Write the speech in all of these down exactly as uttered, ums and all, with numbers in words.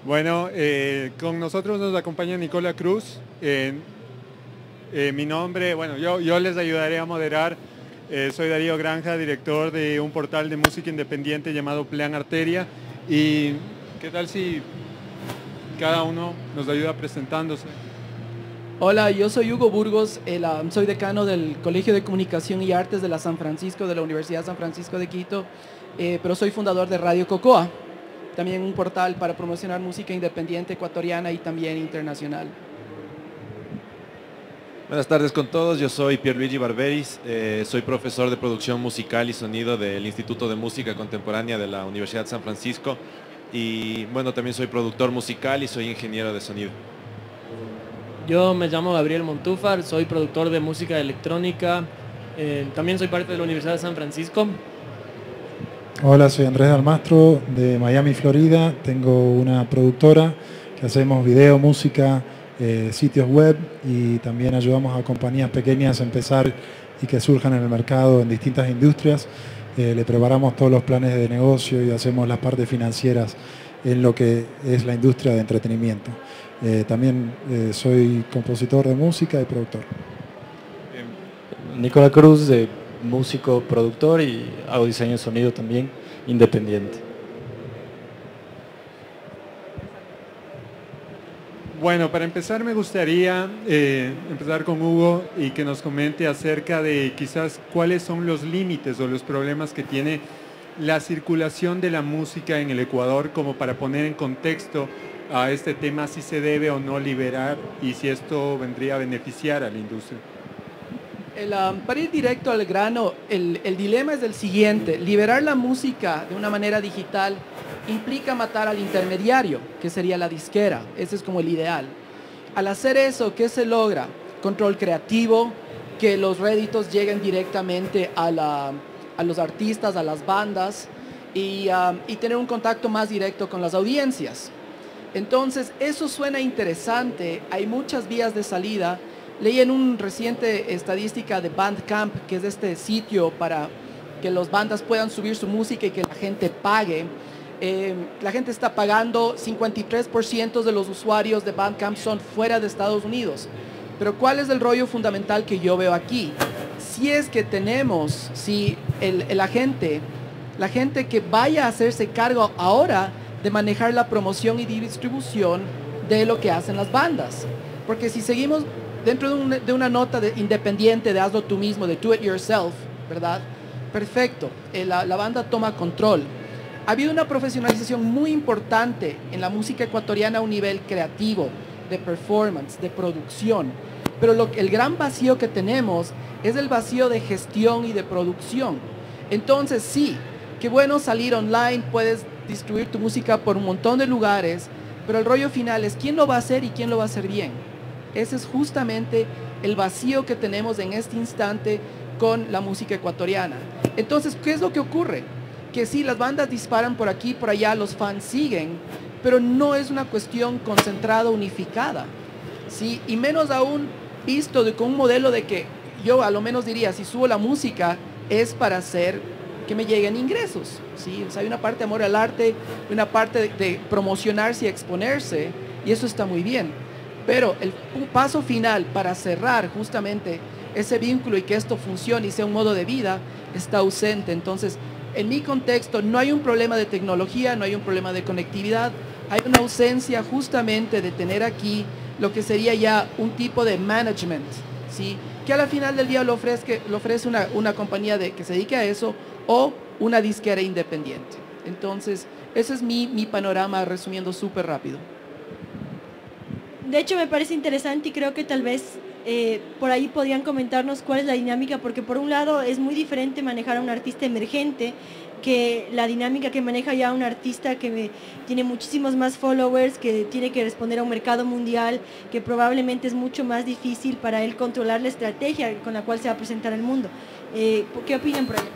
Bueno, eh, con nosotros nos acompaña Nicola Cruz. Eh, eh, mi nombre, bueno, yo, yo les ayudaré a moderar. Eh, soy Darío Granja, director de un portal de música independiente llamado Plan Arteria. Y ¿qué tal si cada uno nos ayuda presentándose? Hola, yo soy Hugo Burgos, el, um, soy decano del Colegio de Comunicación y Artes de la San Francisco, de la Universidad San Francisco de Quito, eh, pero soy fundador de Radio Cocoa, también un portal para promocionar música independiente ecuatoriana y también internacional. Buenas tardes con todos, yo soy Pierluigi Barberis, eh, soy profesor de producción musical y sonido del Instituto de Música Contemporánea de la Universidad San Francisco y bueno, también soy productor musical y soy ingeniero de sonido. Yo me llamo Gabriel Montúfar, soy productor de música electrónica, eh, también soy parte de la Universidad de San Francisco. Hola, soy Andrés Dalmastro de Miami, Florida. Tengo una productora que hacemos video, música, eh, sitios web y también ayudamos a compañías pequeñas a empezar y que surjan en el mercado en distintas industrias. Eh, le preparamos todos los planes de negocio y hacemos las partes financieras en lo que es la industria de entretenimiento. Eh, también eh, soy compositor de música y productor. Nicola Cruz, de músico, productor y hago diseño de sonido también, independiente. Bueno, para empezar me gustaría eh, empezar con Hugo y que nos comente acerca de quizás cuáles son los límites o los problemas que tiene la circulación de la música en el Ecuador, como para poner en contexto a este tema si se debe o no liberar y si esto vendría a beneficiar a la industria. El, um, para ir directo al grano, el, el dilema es el siguiente: liberar la música de una manera digital implica matar al intermediario, que sería la disquera. Ese es como el ideal. Al hacer eso, ¿qué se logra? Control creativo, que los réditos lleguen directamente a, la, a los artistas, a las bandas y, um, y tener un contacto más directo con las audiencias. Entonces, eso suena interesante, hay muchas vías de salida. Leí en una reciente estadística de Bandcamp, que es este sitio para que las bandas puedan subir su música y que la gente pague. Eh, la gente está pagando, cincuenta y tres por ciento de los usuarios de Bandcamp son fuera de Estados Unidos. Pero ¿cuál es el rollo fundamental que yo veo aquí? Si es que tenemos, si el, el, la, gente, la gente que vaya a hacerse cargo ahora de manejar la promoción y distribución de lo que hacen las bandas. Porque si seguimos dentro de, un, de una nota de, independiente de hazlo tú mismo, de do it yourself, ¿verdad? Perfecto, eh, la, la banda toma control. Ha habido una profesionalización muy importante en la música ecuatoriana a un nivel creativo, de performance, de producción. Pero lo, el gran vacío que tenemos es el vacío de gestión y de producción. Entonces sí, qué bueno salir online, puedes distribuir tu música por un montón de lugares, pero el rollo final es quién lo va a hacer y quién lo va a hacer bien. Ese es justamente el vacío que tenemos en este instante con la música ecuatoriana. Entonces, ¿qué es lo que ocurre? Que sí, las bandas disparan por aquí, por allá, los fans siguen, pero no es una cuestión concentrada, unificada, ¿sí? Y menos aún visto de, con un modelo de que yo a lo menos diría, si subo la música es para hacer que me lleguen ingresos, ¿sí? O sea, hay una parte de amor al arte, una parte de, de promocionarse y exponerse, y eso está muy bien. Pero el un paso final para cerrar justamente ese vínculo y que esto funcione y sea un modo de vida está ausente. Entonces, en mi contexto no hay un problema de tecnología, no hay un problema de conectividad, hay una ausencia justamente de tener aquí lo que sería ya un tipo de management, ¿sí? Que a la final del día lo ofrece, lo ofrece una, una compañía de, que se dedique a eso o una disquera independiente. Entonces, ese es mi, mi panorama resumiendo súper rápido. De hecho, me parece interesante y creo que tal vez eh, por ahí podrían comentarnos cuál es la dinámica, porque por un lado es muy diferente manejar a un artista emergente que la dinámica que maneja ya un artista que me, tiene muchísimos más followers, que tiene que responder a un mercado mundial, que probablemente es mucho más difícil para él controlar la estrategia con la cual se va a presentar al mundo. Eh, ¿Qué opinan por ahí?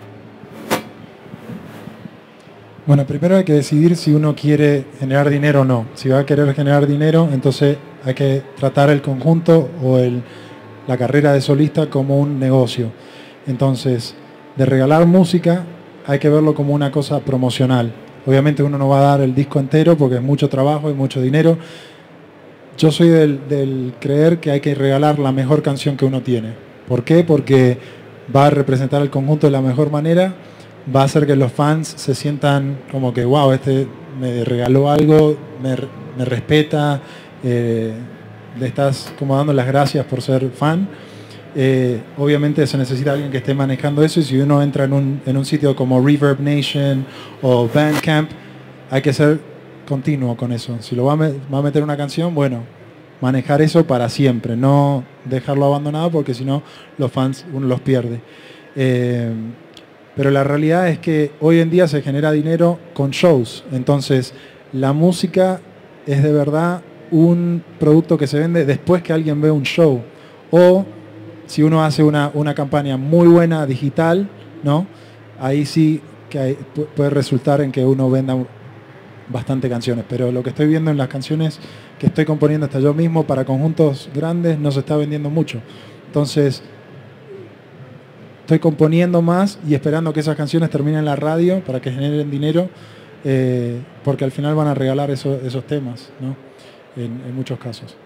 Bueno, primero hay que decidir si uno quiere generar dinero o no. Si va a querer generar dinero, entonces hay que tratar el conjunto o el, la carrera de solista como un negocio. Entonces, de regalar música hay que verlo como una cosa promocional. Obviamente uno no va a dar el disco entero porque es mucho trabajo y mucho dinero. Yo soy del, del creer que hay que regalar la mejor canción que uno tiene. ¿Por qué? Porque va a representar el conjunto de la mejor manera, va a hacer que los fans se sientan como que, wow, este me regaló algo, me, me respeta, eh, le estás como dando las gracias por ser fan. Eh, obviamente se necesita alguien que esté manejando eso, y si uno entra en un, en un sitio como Reverb Nation o Bandcamp, hay que ser continuo con eso. Si lo va a, me, va a meter una canción, bueno, manejar eso para siempre, no dejarlo abandonado, porque si no los fans uno los pierde. Eh, pero la realidad es que hoy en día se genera dinero con shows, entonces la música es de verdad un producto que se vende después que alguien ve un show, o si uno hace una, una campaña muy buena digital, ¿no? Ahí sí que hay, puede resultar en que uno venda bastante canciones, pero lo que estoy viendo en las canciones que estoy componiendo hasta yo mismo para conjuntos grandes no se está vendiendo mucho. Entonces estoy componiendo más y esperando que esas canciones terminen en la radio para que generen dinero, eh, porque al final van a regalar eso, esos temas, ¿no? En, en muchos casos.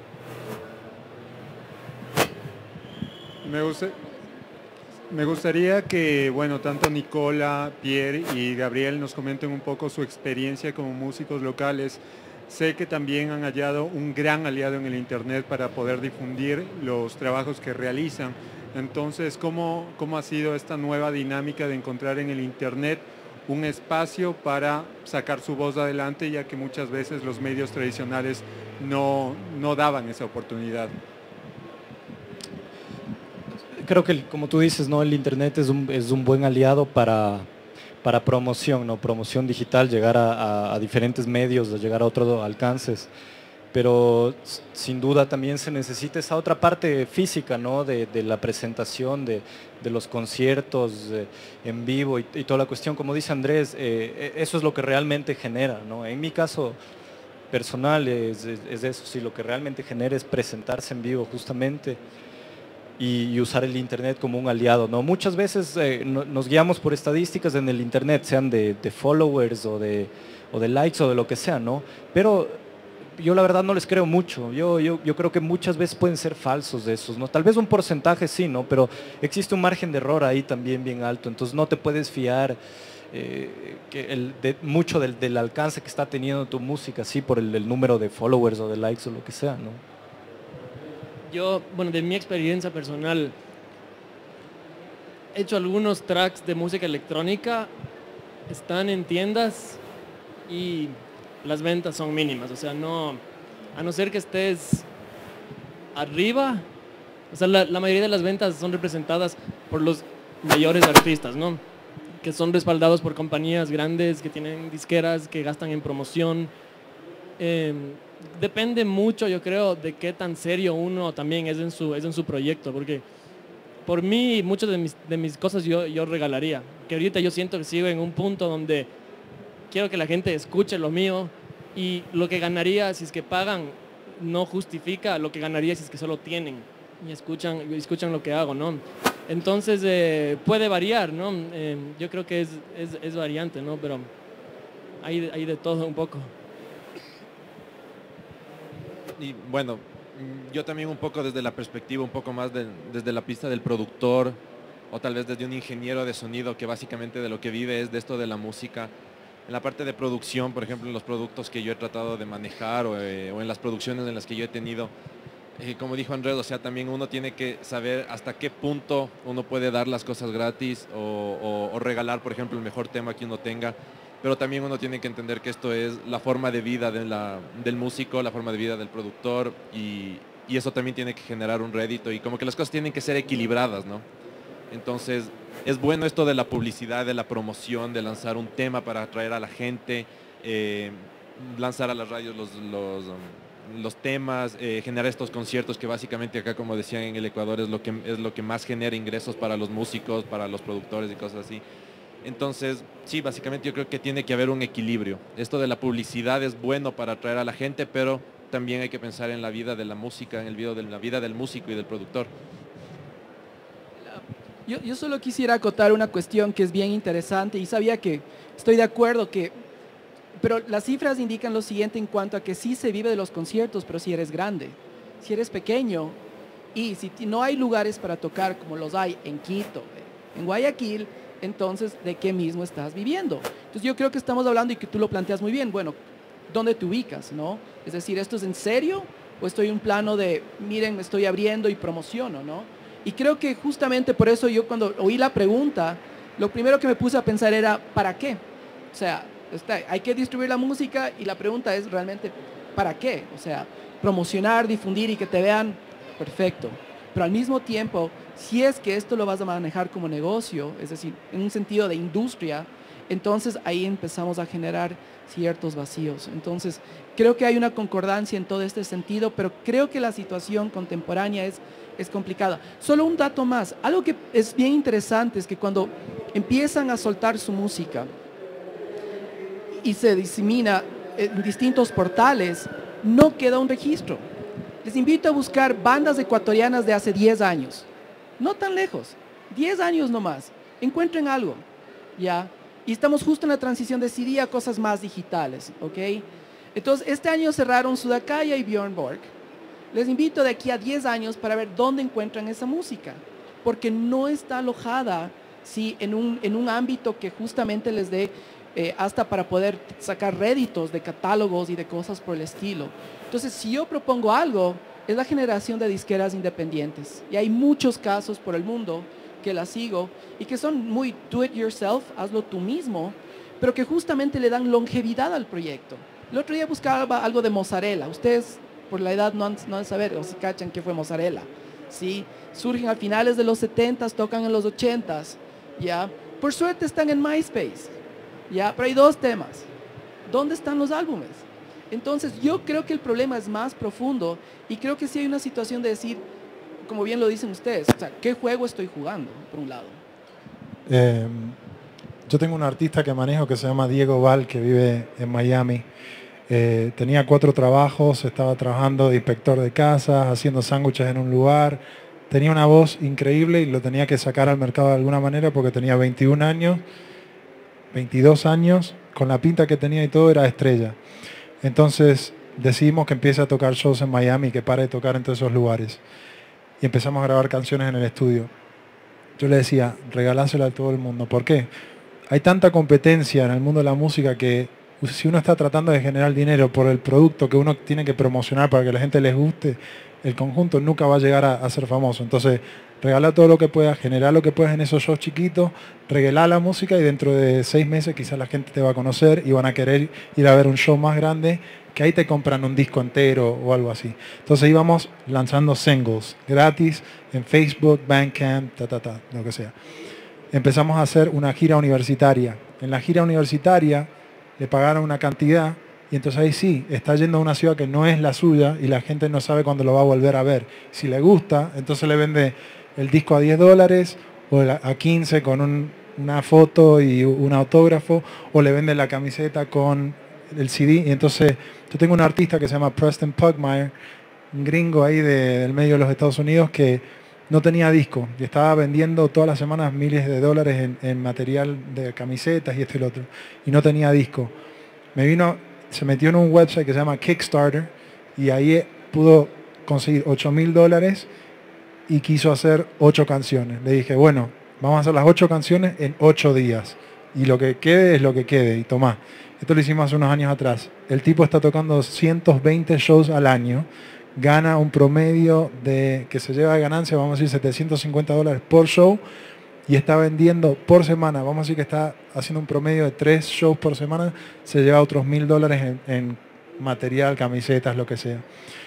Me, gusta, me gustaría que, bueno, tanto Nicola, Pierre y Gabriel nos comenten un poco su experiencia como músicos locales. Sé que también han hallado un gran aliado en el Internet para poder difundir los trabajos que realizan. Entonces, ¿cómo, cómo ha sido esta nueva dinámica de encontrar en el Internet un espacio para sacar su voz adelante, ya que muchas veces los medios tradicionales no, no daban esa oportunidad? Creo que, como tú dices, ¿no? El Internet es un, es un buen aliado para, para promoción, ¿no? Promoción digital, llegar a, a, a diferentes medios, llegar a otros alcances. Pero sin duda también se necesita esa otra parte física, ¿no? de, de la presentación, de, de los conciertos eh, en vivo y, y toda la cuestión. Como dice Andrés, eh, eso es lo que realmente genera, ¿no? En mi caso personal es, es, es eso, sí, lo que realmente genera es presentarse en vivo justamente. Y, y usar el Internet como un aliado, ¿no? Muchas veces eh, no, nos guiamos por estadísticas en el Internet, sean de, de followers o de, o de likes o de lo que sea, ¿no? Pero yo la verdad no les creo mucho. Yo, yo, yo creo que muchas veces pueden ser falsos de esos, ¿no? Tal vez un porcentaje sí, ¿no? Pero existe un margen de error ahí también bien alto, entonces no te puedes fiar eh, que el, de, mucho del, del alcance que está teniendo tu música, sí, por el, el número de followers o de likes o lo que sea, ¿no? Yo, bueno, de mi experiencia personal, he hecho algunos tracks de música electrónica, están en tiendas y las ventas son mínimas, o sea, no, a no ser que estés arriba, o sea, la, la mayoría de las ventas son representadas por los mayores artistas, ¿no? Que son respaldados por compañías grandes, que tienen disqueras, que gastan en promoción. Eh, depende mucho, yo creo, de qué tan serio uno también es en su, es en su proyecto, porque por mí muchas de mis, de mis cosas yo, yo regalaría, que ahorita yo siento que sigo en un punto donde quiero que la gente escuche lo mío, y lo que ganaría si es que pagan no justifica lo que ganaría si es que solo tienen y escuchan, y escuchan lo que hago, ¿no? Entonces eh, puede variar, ¿no? Eh, yo creo que es, es, es variante, ¿no? Pero hay, hay de todo un poco. Y bueno, yo también un poco desde la perspectiva, un poco más de, desde la pista del productor, o tal vez desde un ingeniero de sonido que básicamente de lo que vive es de esto de la música. En la parte de producción, por ejemplo, en los productos que yo he tratado de manejar o, eh, o en las producciones en las que yo he tenido, eh, como dijo Andrés, o sea, también uno tiene que saber hasta qué punto uno puede dar las cosas gratis o, o, o regalar, por ejemplo, el mejor tema que uno tenga. Pero también uno tiene que entender que esto es la forma de vida de la, del músico, la forma de vida del productor, y, y eso también tiene que generar un rédito, y como que las cosas tienen que ser equilibradas, ¿no? Entonces, es bueno esto de la publicidad, de la promoción, de lanzar un tema para atraer a la gente, eh, lanzar a las radios los, los, um, los temas, eh, generar estos conciertos que básicamente acá, como decían en el Ecuador, es lo que, es lo que más genera ingresos para los músicos, para los productores y cosas así. Entonces, sí, básicamente yo creo que tiene que haber un equilibrio. Esto de la publicidad es bueno para atraer a la gente, pero también hay que pensar en la vida de la música, en el video de la vida del músico y del productor. Yo, yo solo quisiera acotar una cuestión que es bien interesante, y sabía que estoy de acuerdo que pero las cifras indican lo siguiente en cuanto a que sí se vive de los conciertos, pero si eres grande, si eres pequeño y si no hay lugares para tocar como los hay en Quito, en Guayaquil, entonces ¿de qué mismo estás viviendo? Entonces yo creo que estamos hablando y que tú lo planteas muy bien, bueno, ¿dónde te ubicas, no? Es decir, ¿esto es en serio o estoy en un plano de, miren, me estoy abriendo y promociono, no? Y creo que justamente por eso yo cuando oí la pregunta, lo primero que me puse a pensar era, ¿para qué? O sea, está, hay que distribuir la música y la pregunta es realmente, ¿para qué? O sea, promocionar, difundir y que te vean, perfecto. Pero al mismo tiempo, si es que esto lo vas a manejar como negocio, es decir, en un sentido de industria, entonces ahí empezamos a generar ciertos vacíos. Entonces, creo que hay una concordancia en todo este sentido, pero creo que la situación contemporánea es, es complicada. Solo un dato más, algo que es bien interesante es que cuando empiezan a soltar su música y se disemina en distintos portales, no queda un registro. Les invito a buscar bandas ecuatorianas de hace diez años, no tan lejos, diez años nomás, encuentren algo, ¿ya? Y estamos justo en la transición de C D a cosas más digitales, ¿ok? Entonces, este año cerraron Sudakaya y Björn Borg. Les invito de aquí a diez años para ver dónde encuentran esa música, porque no está alojada, ¿sí? en, un, en un ámbito que justamente les dé eh, hasta para poder sacar réditos de catálogos y de cosas por el estilo. Entonces, si yo propongo algo, es la generación de disqueras independientes. Y hay muchos casos por el mundo que las sigo y que son muy do it yourself, hazlo tú mismo, pero que justamente le dan longevidad al proyecto. El otro día buscaba algo de Mozzarella. Ustedes, por la edad, no han, no han saber o si cachan qué fue Mozzarella. ¿Sí? Surgen a finales de los setentas, tocan en los ochentas. ¿Ya? Por suerte están en MySpace. ¿Ya? Pero hay dos temas. ¿Dónde están los álbumes? Entonces, yo creo que el problema es más profundo y creo que sí hay una situación de decir, como bien lo dicen ustedes, o sea, ¿qué juego estoy jugando, por un lado? Eh, yo tengo un artista que manejo que se llama Diego Val, que vive en Miami. Eh, tenía cuatro trabajos, estaba trabajando de inspector de casas, haciendo sándwiches en un lugar. Tenía una voz increíble y lo tenía que sacar al mercado de alguna manera porque tenía veintiún años, veintidós años, con la pinta que tenía y todo era estrella. Entonces decidimos que empiece a tocar shows en Miami, que pare de tocar en todos esos lugares. Y empezamos a grabar canciones en el estudio. Yo le decía, regalásela a todo el mundo. ¿Por qué? Hay tanta competencia en el mundo de la música que si uno está tratando de generar dinero por el producto que uno tiene que promocionar para que la gente les guste, el conjunto nunca va a llegar a, a ser famoso. Entonces, regala todo lo que puedas, generar lo que puedas en esos shows chiquitos, regalar la música y dentro de seis meses quizás la gente te va a conocer y van a querer ir a ver un show más grande, que ahí te compran un disco entero o algo así. Entonces íbamos lanzando singles gratis en Facebook, Bandcamp, ta, ta, ta, lo que sea. Empezamos a hacer una gira universitaria. En la gira universitaria le pagaron una cantidad y entonces ahí sí, está yendo a una ciudad que no es la suya y la gente no sabe cuándo lo va a volver a ver. Si le gusta, entonces le vende el disco a diez dólares o a quince con un, una foto y un autógrafo, o le vende la camiseta con el C D. Y entonces yo tengo un artista que se llama Preston Pugmire, un gringo ahí de, del medio de los Estados Unidos, que no tenía disco y estaba vendiendo todas las semanas miles de dólares en, en material de camisetas y esto y lo otro, y no tenía disco. Me vino, se metió en un website que se llama Kickstarter y ahí pudo conseguir ocho mil dólares y quiso hacer ocho canciones. Le dije, bueno, vamos a hacer las ocho canciones en ocho días y lo que quede es lo que quede y tomá. Esto lo hicimos hace unos años atrás. El tipo está tocando doscientos veinte shows al año, gana un promedio de que se lleva de ganancia, vamos a decir, setecientos cincuenta dólares por show, y está vendiendo por semana, vamos a decir que está haciendo un promedio de tres shows por semana, se lleva otros mil dólares en, en material, camisetas, lo que sea.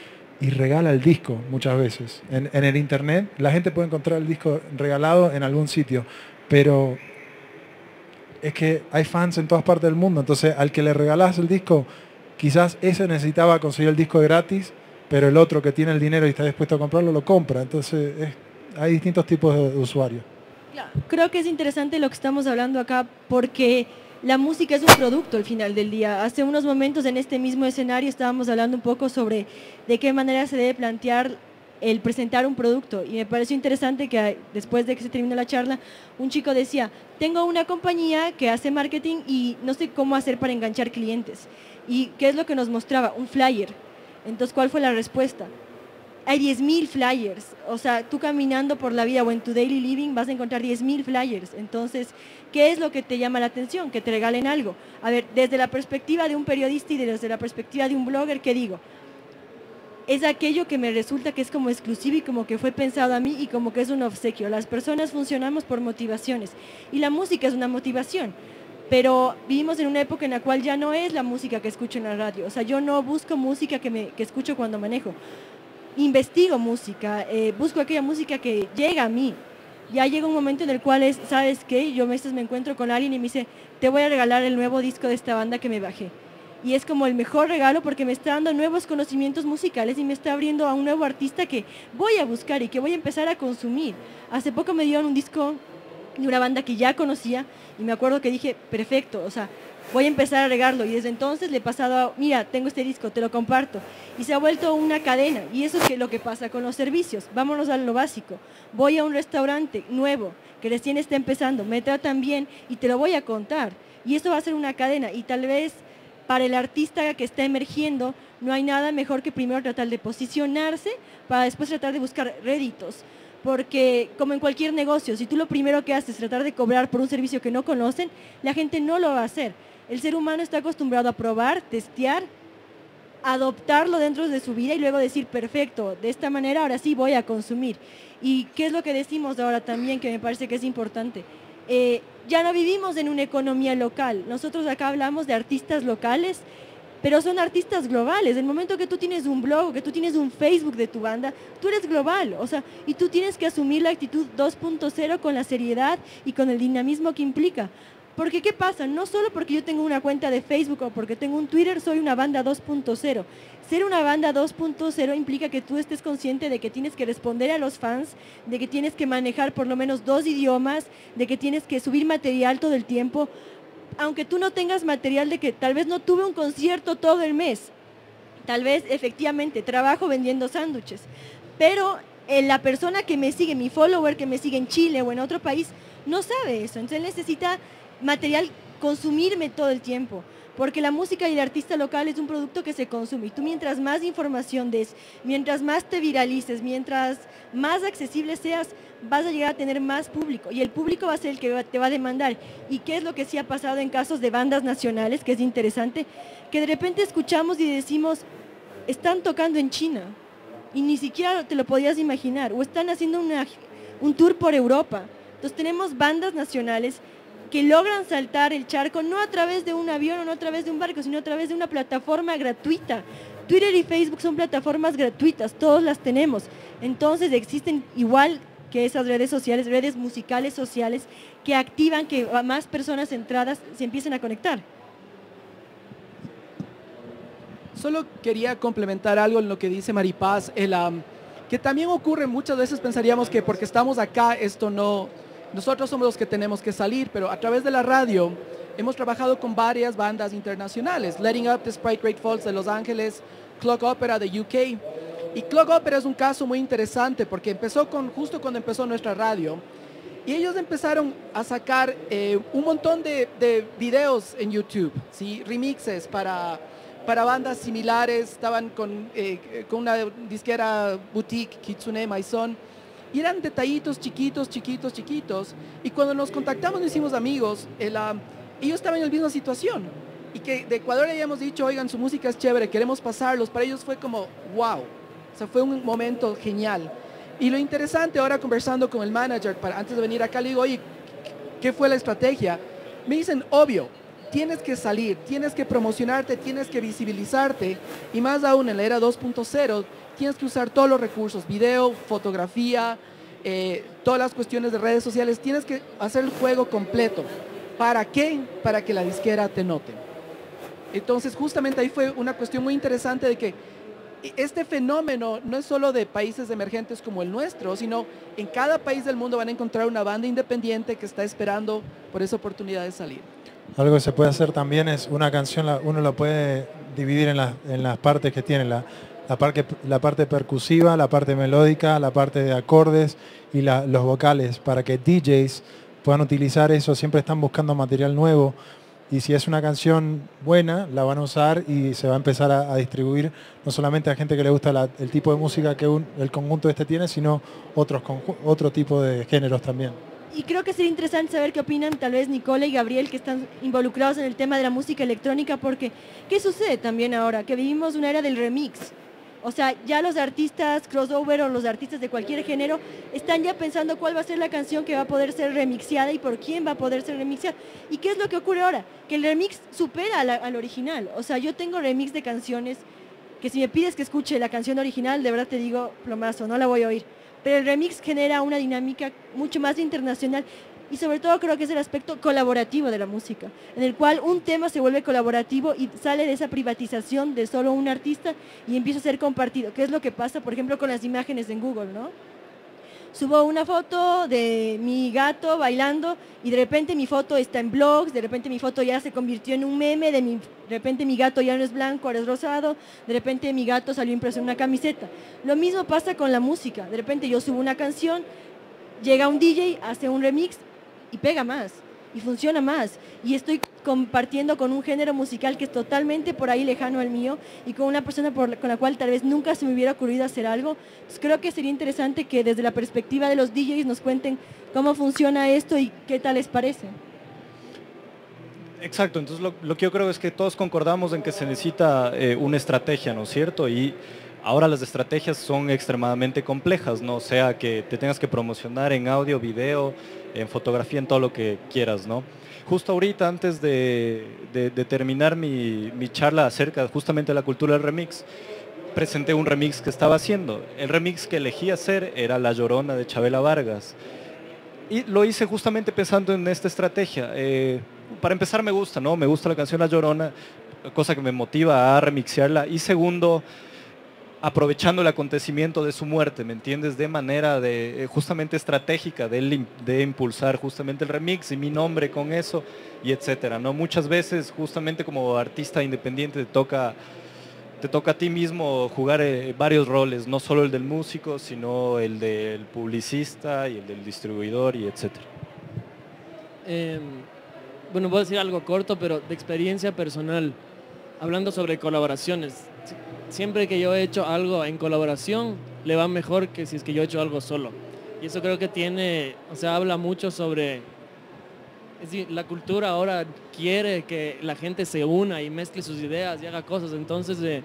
Y regala el disco muchas veces. En, en el internet la gente puede encontrar el disco regalado en algún sitio, pero es que hay fans en todas partes del mundo, entonces al que le regalas el disco, quizás ese necesitaba conseguir el disco gratis, pero el otro que tiene el dinero y está dispuesto a comprarlo, lo compra. Entonces es, hay distintos tipos de usuarios. Creo que es interesante lo que estamos hablando acá porque la música es un producto al final del día. Hace unos momentos en este mismo escenario estábamos hablando un poco sobre de qué manera se debe plantear el presentar un producto. Y me pareció interesante que después de que se terminó la charla, un chico decía, tengo una compañía que hace marketing y no sé cómo hacer para enganchar clientes. ¿Y qué es lo que nos mostraba? Un flyer. Entonces, ¿cuál fue la respuesta? Hay diez mil flyers. O sea, tú caminando por la vida o en tu daily living vas a encontrar diez mil flyers. Entonces, ¿qué es lo que te llama la atención? Que te regalen algo. A ver, desde la perspectiva de un periodista y desde la perspectiva de un blogger, ¿qué digo? Es aquello que me resulta que es como exclusivo y como que fue pensado a mí y como que es un obsequio. Las personas funcionamos por motivaciones y la música es una motivación, pero vivimos en una época en la cual ya no es la música que escucho en la radio. O sea, yo no busco música que, me, que escucho cuando manejo. Investigo música, eh, busco aquella música que llega a mí. Ya llega un momento en el cual es, ¿sabes qué? Yo a veces me encuentro con alguien y me dice, te voy a regalar el nuevo disco de esta banda que me bajé. Y es como el mejor regalo porque me está dando nuevos conocimientos musicales y me está abriendo a un nuevo artista que voy a buscar y que voy a empezar a consumir. Hace poco me dieron un disco de una banda que ya conocía y me acuerdo que dije, perfecto, o sea, voy a empezar a regarlo. Y desde entonces le he pasado a, mira, tengo este disco, te lo comparto. Y se ha vuelto una cadena. Y eso es lo que pasa con los servicios. Vámonos a lo básico. Voy a un restaurante nuevo que recién está empezando, me tratan bien y te lo voy a contar. Y eso va a ser una cadena y tal vez para el artista que está emergiendo, no hay nada mejor que primero tratar de posicionarse para después tratar de buscar réditos. Porque como en cualquier negocio, si tú lo primero que haces es tratar de cobrar por un servicio que no conocen, la gente no lo va a hacer. El ser humano está acostumbrado a probar, testear, adoptarlo dentro de su vida y luego decir, perfecto, de esta manera ahora sí voy a consumir. ¿Y qué es lo que decimos ahora también, que me parece que es importante? Eh, ya no vivimos en una economía local. Nosotros acá hablamos de artistas locales, pero son artistas globales. El momento que tú tienes un blog, que tú tienes un Facebook de tu banda, tú eres global, o sea, y tú tienes que asumir la actitud dos punto cero con la seriedad y con el dinamismo que implica. Porque ¿qué pasa? No solo porque yo tengo una cuenta de Facebook o porque tengo un Twitter, soy una banda dos punto cero. Ser una banda dos punto cero implica que tú estés consciente de que tienes que responder a los fans, de que tienes que manejar por lo menos dos idiomas, de que tienes que subir material todo el tiempo, aunque tú no tengas material de que tal vez no tuve un concierto todo el mes, tal vez efectivamente trabajo vendiendo sándwiches, pero eh, la persona que me sigue, mi follower que me sigue en Chile o en otro país, no sabe eso, entonces necesita material, consumirme todo el tiempo, porque la música y el artista local es un producto que se consume, y tú mientras más información des, mientras más te viralices, mientras más accesible seas, vas a llegar a tener más público, y el público va a ser el que te va a demandar. ¿Y qué es lo que sí ha pasado en casos de bandas nacionales, que es interesante? Que de repente escuchamos y decimos, están tocando en China, y ni siquiera te lo podías imaginar, o están haciendo una, un tour por Europa. Entonces tenemos bandas nacionales que logran saltar el charco, no a través de un avión o no a través de un barco, sino a través de una plataforma gratuita. Twitter y Facebook son plataformas gratuitas, todos las tenemos. Entonces existen igual que esas redes sociales, redes musicales sociales, que activan que más personas centradas se empiecen a conectar. Solo quería complementar algo en lo que dice Maripaz, el, um, que también ocurre, muchas veces pensaríamos que porque estamos acá esto no... Nosotros somos los que tenemos que salir, pero a través de la radio hemos trabajado con varias bandas internacionales. Letting Up de Sprite Great Falls de Los Ángeles, Clock Opera de U K. Y Clock Opera es un caso muy interesante porque empezó con, justo cuando empezó nuestra radio. Y ellos empezaron a sacar eh, un montón de, de videos en YouTube, ¿sí? Remixes para, para bandas similares. Estaban con, eh, con una disquera boutique, Kitsune Maison. Y eran detallitos chiquitos, chiquitos, chiquitos. Y cuando nos contactamos, nos hicimos amigos, el, uh, ellos estaban en la misma situación. Y que de Ecuador habíamos dicho, oigan, su música es chévere, queremos pasarlos. Para ellos fue como, wow. O sea, fue un momento genial. Y lo interesante ahora conversando con el manager, para, antes de venir acá, le digo, oye, ¿qué fue la estrategia? Me dicen, obvio, tienes que salir, tienes que promocionarte, tienes que visibilizarte. Y más aún en la era dos punto cero, tienes que usar todos los recursos, video, fotografía, eh, todas las cuestiones de redes sociales. Tienes que hacer el juego completo. ¿Para qué? Para que la disquera te note. Entonces, justamente ahí fue una cuestión muy interesante de que este fenómeno no es solo de países emergentes como el nuestro, sino en cada país del mundo van a encontrar una banda independiente que está esperando por esa oportunidad de salir. Algo que se puede hacer también es una canción, uno la puede dividir en las, en las partes que tiene. La, la parte, la parte percusiva, la parte melódica, la parte de acordes y la, los vocales, para que D Js puedan utilizar eso. Siempre están buscando material nuevo y si es una canción buena, la van a usar y se va a empezar a, a distribuir no solamente a gente que le gusta la, el tipo de música que un, el conjunto este tiene, sino otros otro tipo de géneros también. Y creo que sería interesante saber qué opinan tal vez Nicole y Gabriel, que están involucrados en el tema de la música electrónica, porque ¿qué sucede también ahora? Que vivimos una era del remix. O sea, ya los artistas crossover o los artistas de cualquier género están ya pensando cuál va a ser la canción que va a poder ser remixeada y por quién va a poder ser remixeada. ¿Y qué es lo que ocurre ahora? Que el remix supera al, al original. O sea, yo tengo remix de canciones que si me pides que escuche la canción original, de verdad te digo plomazo, no la voy a oír. Pero el remix genera una dinámica mucho más internacional y sobre todo creo que es el aspecto colaborativo de la música, en el cual un tema se vuelve colaborativo y sale de esa privatización de solo un artista y empieza a ser compartido, que es lo que pasa, por ejemplo, con las imágenes en Google, ¿no? Subo una foto de mi gato bailando y de repente mi foto está en blogs, de repente mi foto ya se convirtió en un meme, de, mi, de repente mi gato ya no es blanco, ahora es rosado, de repente mi gato salió impreso en una camiseta. Lo mismo pasa con la música, de repente yo subo una canción, llega un D J, hace un remix y pega más, y funciona más, y estoy compartiendo con un género musical que es totalmente por ahí lejano al mío, y con una persona por, con la cual tal vez nunca se me hubiera ocurrido hacer algo. Entonces creo que sería interesante que desde la perspectiva de los D Js nos cuenten cómo funciona esto y qué tal les parece. Exacto, entonces lo, lo que yo creo es que todos concordamos en que se necesita eh, una estrategia, ¿no es cierto? Y ahora las estrategias son extremadamente complejas, ¿no? O sea, que te tengas que promocionar en audio, video, en fotografía, en todo lo que quieras, ¿no? Justo ahorita, antes de, de, de terminar mi, mi charla acerca justamente de la cultura del remix, presenté un remix que estaba haciendo. El remix que elegí hacer era La Llorona de Chabela Vargas. Y lo hice justamente pensando en esta estrategia. Eh, para empezar me gusta, ¿no? Me gusta la canción La Llorona, cosa que me motiva a remixearla. Y segundo, aprovechando el acontecimiento de su muerte, ¿me entiendes? De manera de, justamente estratégica, de, de impulsar justamente el remix y mi nombre con eso, y etcétera, ¿no? Muchas veces, justamente como artista independiente, te toca, te toca a ti mismo jugar eh, varios roles, no solo el del músico, sino el del publicista y el del distribuidor, y etcétera. Eh, bueno, voy a decir algo corto, pero de experiencia personal, hablando sobre colaboraciones. Siempre que yo he hecho algo en colaboración, le va mejor que si es que yo he hecho algo solo. Y eso creo que tiene, o sea, habla mucho sobre, es decir, la cultura ahora quiere que la gente se una y mezcle sus ideas y haga cosas. Entonces, eh,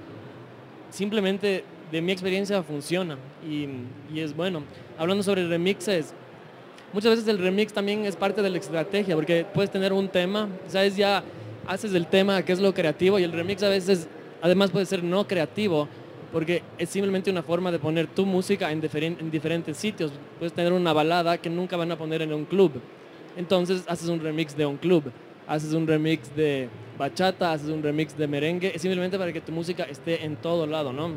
simplemente de mi experiencia funciona y, y es bueno. Hablando sobre remixes, muchas veces el remix también es parte de la estrategia, porque puedes tener un tema, sabes, ya haces el tema que es lo creativo, y el remix a veces además puede ser no creativo, porque es simplemente una forma de poner tu música en, diferen, en diferentes sitios. Puedes tener una balada que nunca van a poner en un club, entonces haces un remix de un club, haces un remix de bachata, haces un remix de merengue, es simplemente para que tu música esté en todo lado, ¿no?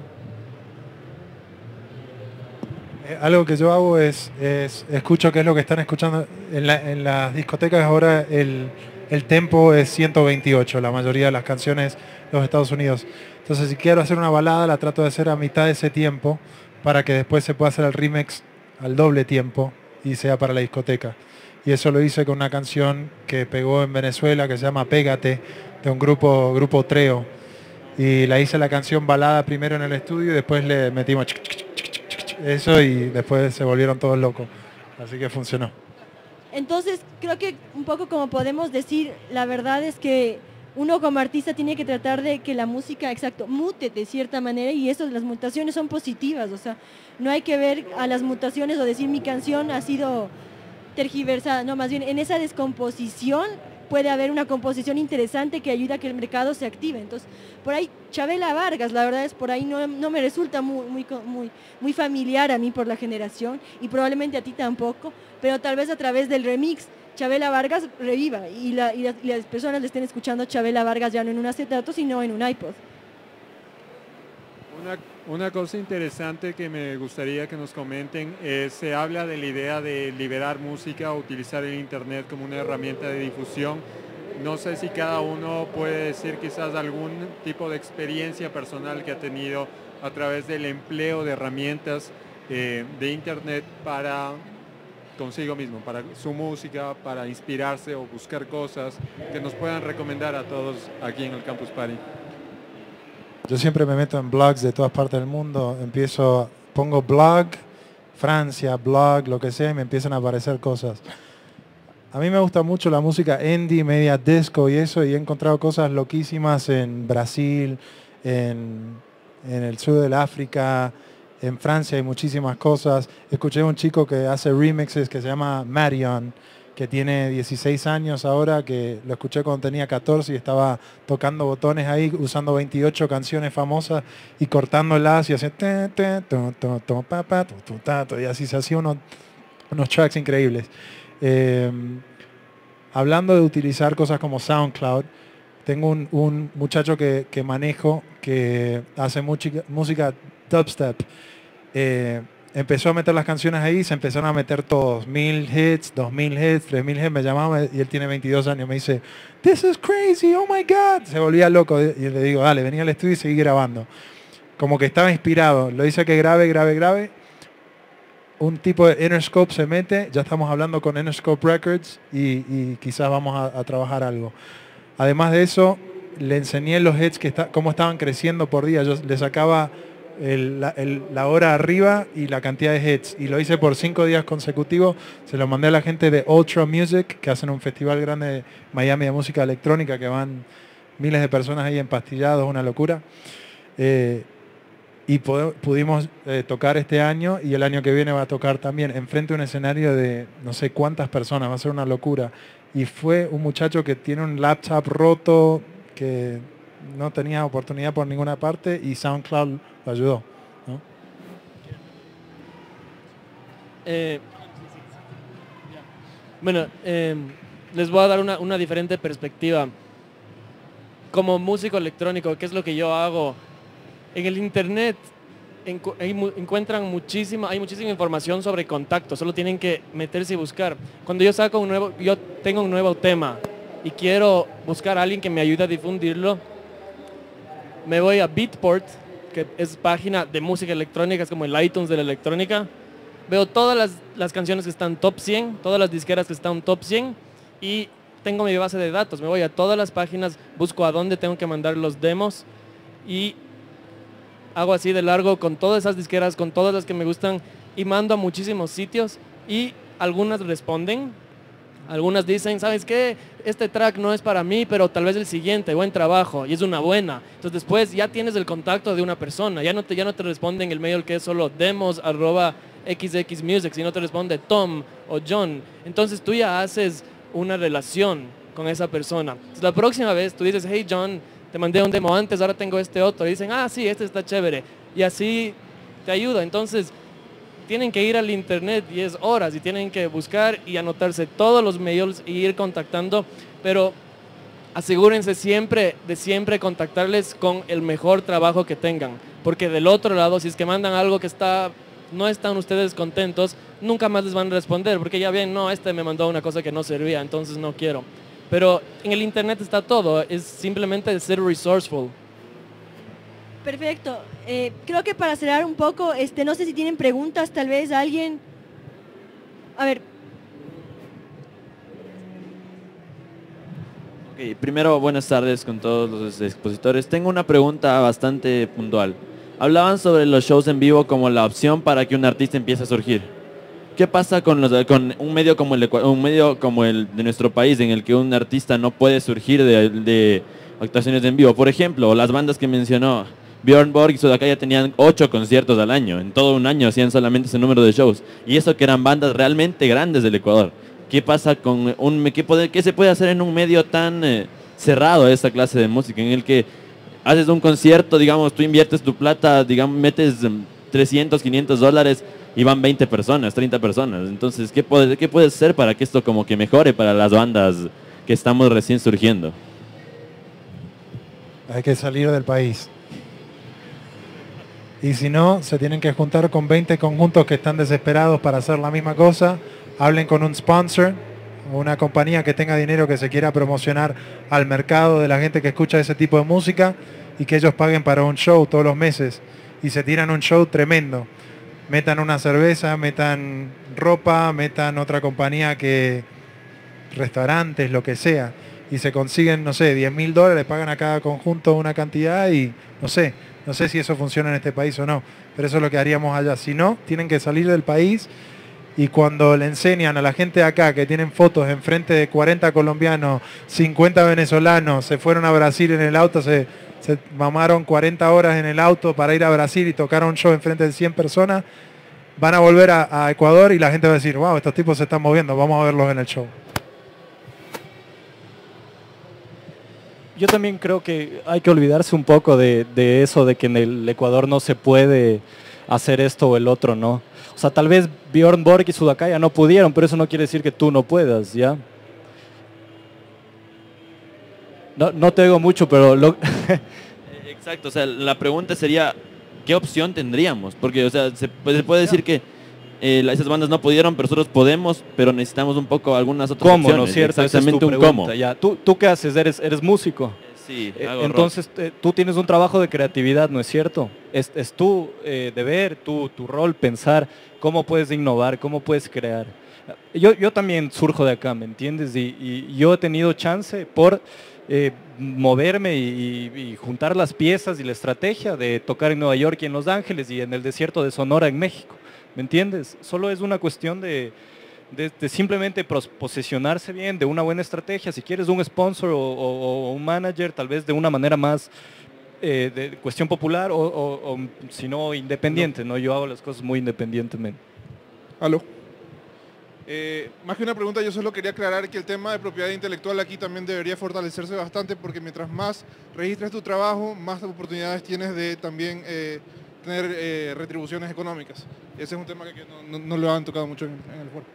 Eh, algo que yo hago es, es, escucho qué es lo que están escuchando. En, la, en las discotecas ahora el, el tempo es ciento veintiocho, la mayoría de las canciones de los Estados Unidos. Entonces si quiero hacer una balada, la trato de hacer a mitad de ese tiempo, para que después se pueda hacer el remix al doble tiempo y sea para la discoteca. Y eso lo hice con una canción que pegó en Venezuela, que se llama Pégate, de un grupo, grupo Treo. Y la hice la canción balada primero en el estudio y después le metimos eso y después se volvieron todos locos. Así que funcionó. Entonces, creo que un poco como podemos decir, la verdad es que uno como artista tiene que tratar de que la música, exacto, mute de cierta manera, y eso, las mutaciones son positivas. O sea, no hay que ver a las mutaciones o decir mi canción ha sido tergiversada, no, más bien en esa descomposición puede haber una composición interesante que ayuda a que el mercado se active. Entonces, por ahí Chabela Vargas, la verdad es por ahí no, no me resulta muy, muy, muy, muy familiar a mí por la generación, y probablemente a ti tampoco, pero tal vez a través del remix Chabela Vargas reviva y, la, y, la, y las personas le estén escuchando Chabela Vargas ya no en un acetato, sino en un iPod. Una, una cosa interesante que me gustaría que nos comenten es, se habla de la idea de liberar música o utilizar el internet como una herramienta de difusión. No sé si cada uno puede decir quizás algún tipo de experiencia personal que ha tenido a través del empleo de herramientas eh, de internet para consigo mismo, para su música, para inspirarse o buscar cosas que nos puedan recomendar a todos aquí en el Campus Party. Yo siempre me meto en blogs de todas partes del mundo, empiezo, pongo blog, Francia, blog, lo que sea, y me empiezan a aparecer cosas. A mí me gusta mucho la música indie, media disco y eso, y he encontrado cosas loquísimas en Brasil, en, en el sur del África, en Francia hay muchísimas cosas. Escuché a un chico que hace remixes que se llama Marion, que tiene dieciséis años ahora, que lo escuché cuando tenía catorce y estaba tocando botones ahí, usando veintiocho canciones famosas y cortándolas y haciendo y así se hacía unos, unos tracks increíbles. Eh, hablando de utilizar cosas como SoundCloud, tengo un, un muchacho que, que manejo que hace música, música dubstep. Eh, empezó a meter las canciones ahí, se empezaron a meter todos, mil hits, dos mil hits, tres mil hits, me llamaba y él tiene veintidós años, me dice, this is crazy, oh my God, se volvía loco y le digo, dale, vení al estudio y seguí grabando. Como que estaba inspirado, lo dice que grabe, grabe, grabe. Un tipo de Interscope se mete, ya estamos hablando con Interscope Records y, y quizás vamos a, a trabajar algo. Además de eso, le enseñé los hits, que está, cómo estaban creciendo por día. Yo le sacaba el, la, el, la hora arriba y la cantidad de hits. Y lo hice por cinco días consecutivos. Se lo mandé a la gente de Ultra Music, que hacen un festival grande de Miami de música electrónica, que van miles de personas ahí empastillados, una locura. Eh, y pudimos eh, tocar este año y el año que viene va a tocar también enfrente de un escenario de no sé cuántas personas, va a ser una locura. Y fue un muchacho que tiene un laptop roto, que no tenía oportunidad por ninguna parte y SoundCloud lo ayudó, ¿no? Eh, bueno, eh, les voy a dar una, una diferente perspectiva. Como músico electrónico, ¿qué es lo que yo hago? En el internet encu encuentran muchísima, hay muchísima información sobre contactos, solo tienen que meterse y buscar. Cuando yo saco un nuevo, yo tengo un nuevo tema y quiero buscar a alguien que me ayude a difundirlo, me voy a Beatport, que es página de música electrónica, es como el iTunes de la electrónica. Veo todas las, las canciones que están top cien, todas las disqueras que están top cien y tengo mi base de datos. Me voy a todas las páginas, busco a dónde tengo que mandar los demos y hago así de largo con todas esas disqueras, con todas las que me gustan y mando a muchísimos sitios y algunas responden, algunas dicen, ¿sabes qué? Este track no es para mí, pero tal vez el siguiente, buen trabajo, y es una buena. Entonces después ya tienes el contacto de una persona, ya no te, ya no te responden el mail que es solo demos arroba xxmusic, sino te responde Tom o John. Entonces tú ya haces una relación con esa persona. Entonces, la próxima vez tú dices, hey John, te mandé un demo antes, ahora tengo este otro. Y dicen, ah, sí, este está chévere. Y así te ayuda. Entonces, tienen que ir al internet y es horas y tienen que buscar y anotarse todos los mails y ir contactando. Pero asegúrense siempre de siempre contactarles con el mejor trabajo que tengan. Porque del otro lado, si es que mandan algo que está, no están ustedes contentos, nunca más les van a responder. Porque ya ven, no, este me mandó una cosa que no servía, entonces no quiero. Pero en el internet está todo, es simplemente ser resourceful. Perfecto. Eh, creo que para cerrar un poco, este, no sé si tienen preguntas, tal vez alguien. A ver. Okay, primero, buenas tardes con todos los expositores. Tengo una pregunta bastante puntual. Hablaban sobre los shows en vivo como la opción para que un artista empiece a surgir. ¿Qué pasa con, los, con un medio como el de, un medio como el de nuestro país en el que un artista no puede surgir de, de actuaciones en vivo? Por ejemplo, las bandas que mencionó, Björn Borg y Sudakaya tenían ocho conciertos al año. En todo un año hacían solamente ese número de shows. Y eso que eran bandas realmente grandes del Ecuador. ¿Qué pasa con un qué, puede, qué se puede hacer en un medio tan eh, cerrado a esta clase de música? En el que haces un concierto, digamos, tú inviertes tu plata, digamos, metes trescientos, quinientos dólares y van veinte personas, treinta personas. Entonces, ¿qué puede, qué puede ser para que esto como que mejore para las bandas que estamos recién surgiendo? Hay que salir del país. Y si no, se tienen que juntar con veinte conjuntos que están desesperados para hacer la misma cosa. Hablen con un sponsor, o una compañía que tenga dinero que se quiera promocionar al mercado de la gente que escucha ese tipo de música y que ellos paguen para un show todos los meses y se tiran un show tremendo. Metan una cerveza, metan ropa, metan otra compañía que restaurantes, lo que sea, y se consiguen, no sé, diez mil dólares, pagan a cada conjunto una cantidad y no sé, no sé si eso funciona en este país o no, pero eso es lo que haríamos allá. Si no, tienen que salir del país y cuando le enseñan a la gente de acá que tienen fotos enfrente de cuarenta colombianos, cincuenta venezolanos, se fueron a Brasil en el auto, se, se mamaron cuarenta horas en el auto para ir a Brasil y tocaron un show enfrente de cien personas, van a volver a, a Ecuador y la gente va a decir, wow, estos tipos se están moviendo, vamos a verlos en el show. Yo también creo que hay que olvidarse un poco de, de eso, de que en el Ecuador no se puede hacer esto o el otro, ¿no? O sea, tal vez Björn Borg y Sudakaya no pudieron, pero eso no quiere decir que tú no puedas, ¿ya? No, no te oigo mucho, pero... Lo... Exacto, o sea, la pregunta sería, ¿qué opción tendríamos? Porque, o sea, se, pues, se puede decir que eh, esas bandas no pudieron, pero nosotros podemos, pero necesitamos un poco algunas otras ¿Cómo, opciones. no es cierto? Exactamente, Esa es tu un pregunta, cómo. ya. ¿Tú, ¿Tú qué haces? ¿Eres, eres músico? Sí, Eh, hago Entonces, eh, tú tienes un trabajo de creatividad, ¿no es cierto? Es, es tu eh, deber, tu, tu rol, pensar cómo puedes innovar, cómo puedes crear. Yo, yo también surjo de acá, ¿me entiendes? Y, y yo he tenido chance por eh, moverme y, y juntar las piezas y la estrategia de tocar en Nueva York y en Los Ángeles y en el desierto de Sonora en México, ¿me entiendes? Solo es una cuestión de... De, de simplemente posicionarse bien, de una buena estrategia, si quieres un sponsor o, o, o un manager, tal vez de una manera más eh, de cuestión popular o, o, o si no independiente, no. ¿no? Yo hago las cosas muy independientemente. Aló. Eh, más que una pregunta, yo solo quería aclarar que el tema de propiedad intelectual aquí también debería fortalecerse bastante porque mientras más registres tu trabajo, más oportunidades tienes de también eh, tener eh, retribuciones económicas. Ese es un tema que, que no, no, no lo han tocado mucho en, en el foro.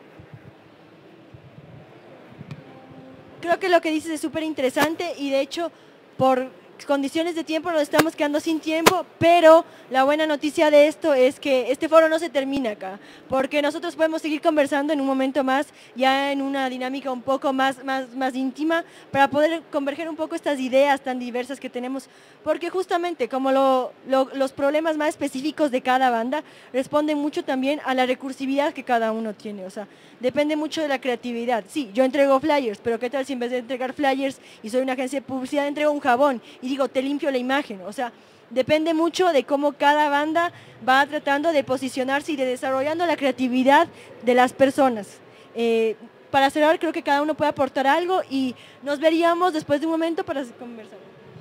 Creo que lo que dices es súper interesante y de hecho por condiciones de tiempo nos estamos quedando sin tiempo, pero la buena noticia de esto es que este foro no se termina acá, porque nosotros podemos seguir conversando en un momento más, ya en una dinámica un poco más, más, más íntima, para poder converger un poco estas ideas tan diversas que tenemos, porque justamente como lo, lo, los problemas más específicos de cada banda responden mucho también a la recursividad que cada uno tiene, o sea, depende mucho de la creatividad. Sí, yo entrego flyers, pero ¿qué tal si en vez de entregar flyers y soy una agencia de publicidad entrego un jabón y digo, te limpio la imagen? O sea, depende mucho de cómo cada banda va tratando de posicionarse y de desarrollando la creatividad de las personas. Eh, para cerrar, creo que cada uno puede aportar algo y nos veríamos después de un momento para conversar.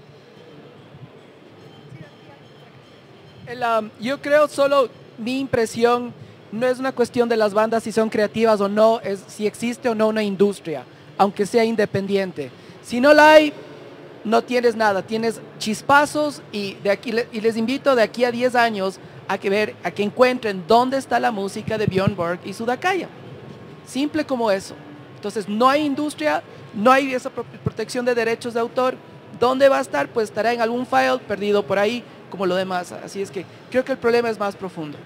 El, um, yo creo solo mi impresión no es una cuestión de las bandas si son creativas o no, es si existe o no una industria, aunque sea independiente. Si no la hay, no tienes nada, tienes chispazos y, de aquí, y les invito de aquí a diez años a que, ver, a que encuentren dónde está la música de Björn Borg y Sudakaya. Simple como eso. Entonces no hay industria, no hay esa protección de derechos de autor. ¿Dónde va a estar? Pues estará en algún file perdido por ahí, como lo demás. Así es que creo que el problema es más profundo.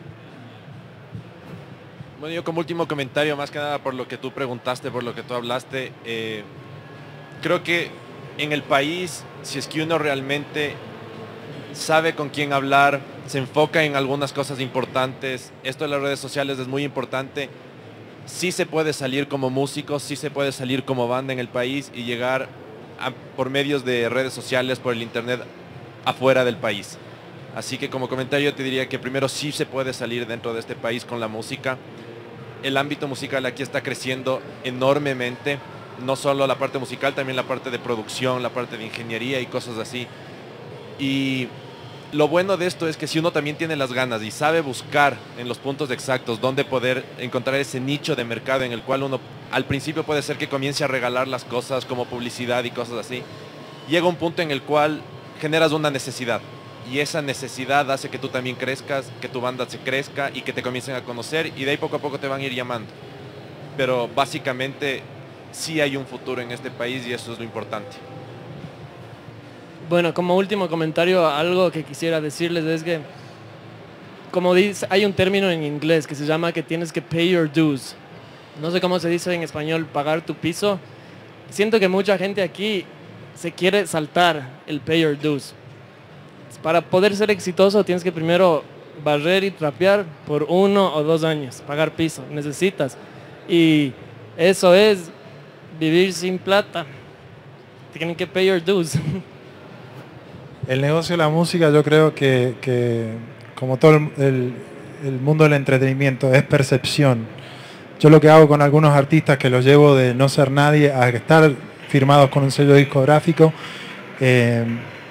Bueno, yo como último comentario, más que nada por lo que tú preguntaste, por lo que tú hablaste, eh, creo que en el país, si es que uno realmente sabe con quién hablar, se enfoca en algunas cosas importantes, esto de las redes sociales es muy importante, sí se puede salir como músico, sí se puede salir como banda en el país y llegar a, por medios de redes sociales, por el internet, afuera del país. Así que como comentario te diría que primero sí se puede salir dentro de este país con la música. El ámbito musical aquí está creciendo enormemente, no solo la parte musical, también la parte de producción, la parte de ingeniería y cosas así. Y lo bueno de esto es que si uno también tiene las ganas y sabe buscar en los puntos exactos dónde poder encontrar ese nicho de mercado en el cual uno al principio puede ser que comience a regalar las cosas como publicidad y cosas así, llega un punto en el cual generas una necesidad. Y esa necesidad hace que tú también crezcas, que tu banda se crezca y que te comiencen a conocer y de ahí poco a poco te van a ir llamando. Pero básicamente sí hay un futuro en este país y eso es lo importante. Bueno, como último comentario, algo que quisiera decirles es que, como dice, hay un término en inglés que se llama que tienes que pay your dues. no sé cómo se dice en español, pagar tu piso. Siento que mucha gente aquí se quiere saltar el pay your dues. Para poder ser exitoso tienes que primero barrer y trapear por uno o dos años, pagar piso, necesitas. Y eso es vivir sin plata. Tienen que pay your dues. El negocio de la música, yo creo que, que como todo el, el, el mundo del entretenimiento, es percepción. Yo lo que hago con algunos artistas, que los llevo de no ser nadie a estar firmados con un sello discográfico, eh,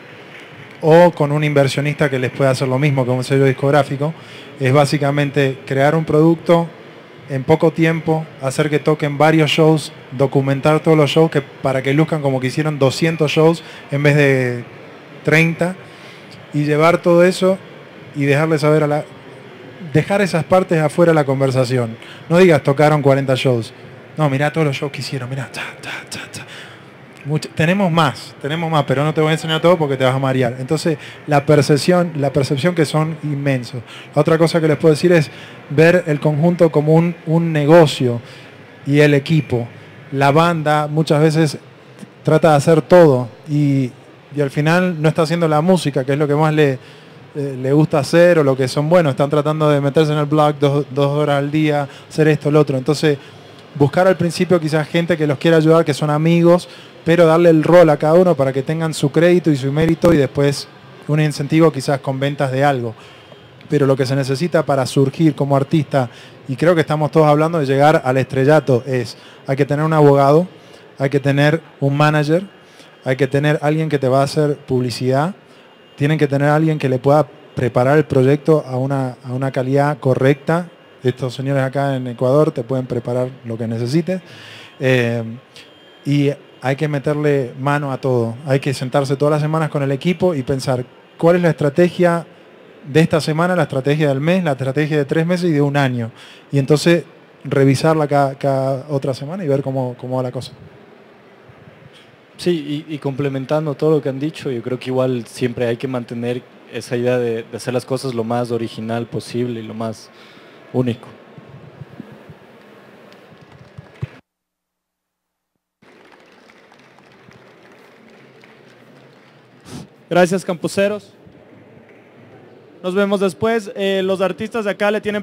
o con un inversionista que les pueda hacer lo mismo con un sello discográfico, es básicamente crear un producto en poco tiempo, hacer que toquen varios shows, documentar todos los shows que, para que luzcan como que hicieron doscientos shows en vez de treinta, y llevar todo eso y dejarle saber a la... dejar esas partes afuera de la conversación. No digas tocaron cuarenta shows. No, mirá todos los shows que hicieron, mirá. Ta, ta, ta, ta. Mucho, tenemos más, tenemos más, pero no te voy a enseñar todo porque te vas a marear. Entonces, la percepción, la percepción que son inmensos. La otra cosa que les puedo decir es ver el conjunto como un, un negocio, y el equipo. La banda muchas veces trata de hacer todo y, y al final no está haciendo la música, que es lo que más le, eh, le gusta hacer o lo que son buenos. Están tratando de meterse en el blog dos, dos horas al día, hacer esto, lo otro. Entonces, buscar al principio quizás gente que los quiera ayudar, que son amigos, pero darle el rol a cada uno para que tengan su crédito y su mérito, y después un incentivo quizás con ventas de algo. Pero lo que se necesita para surgir como artista, y creo que estamos todos hablando de llegar al estrellato, es: hay que tener un abogado, hay que tener un manager, hay que tener alguien que te va a hacer publicidad, tienen que tener alguien que le pueda preparar el proyecto a una, a una calidad correcta. Estos señores acá en Ecuador te pueden preparar lo que necesites. Eh, y hay que meterle mano a todo. Hay que sentarse todas las semanas con el equipo y pensar cuál es la estrategia de esta semana, la estrategia del mes, la estrategia de tres meses y de un año. Y entonces revisarla cada, cada otra semana y ver cómo, cómo va la cosa. Sí, y, y complementando todo lo que han dicho, yo creo que igual siempre hay que mantener esa idea de, de hacer las cosas lo más original posible y lo más único. Gracias, campuseros. Nos vemos después. Eh, los artistas de acá le tienen